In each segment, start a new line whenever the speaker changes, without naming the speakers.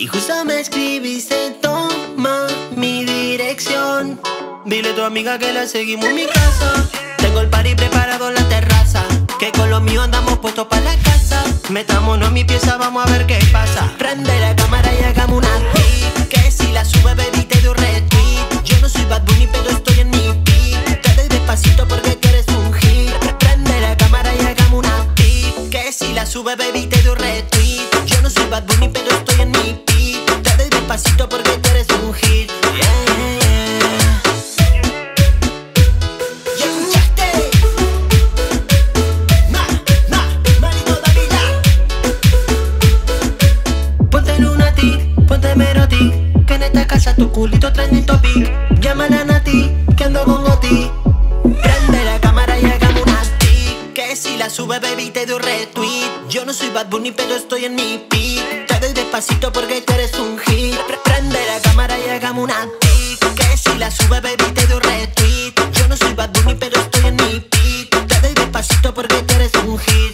Y justo me escribiste, toma mi dirección. Dile a tu amiga que la seguimos en mi casa. Tengo el party preparado en la terraza, que con lo mío andamos puestos para la casa. Metámonos en mi pieza, vamos a ver qué pasa. Prende la cámara y hagamos una pic, que si la sube baby te doy un retweet. Yo no soy Bad Bunny pero estoy en mi peak. Te doy despacito porque tú eres un hit. Prende la cámara y hagamos una pic, que si la sube baby te doy un retweet. Yo no soy Bad Bunny pero estoy en mi peak. Te doy despacito porque tú eres un hit. Que en esta casa tu culito trending topic. Llámala a Nati, que ando con Oti. Prende la cámara y hagamos una tic, que si la sube baby te doy un retweet. Yo no soy Bad Bunny pero estoy en mi peak. Te doy despacito porque tú eres un hit. Prende la cámara y hagamos una tic, que si la sube baby te doy un retweet. Yo no soy Bad Bunny pero estoy en mi peak. Te doy despacito porque tú eres un hit.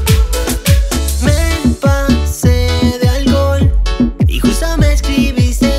Me pasé de alcohol y justo me escribiste,